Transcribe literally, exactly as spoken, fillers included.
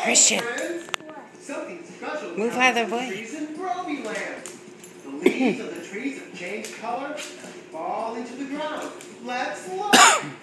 Christian, Something special move out of the way. Trees in Groby Land. The leaves of the trees have changed color and fall into the ground. Let's look.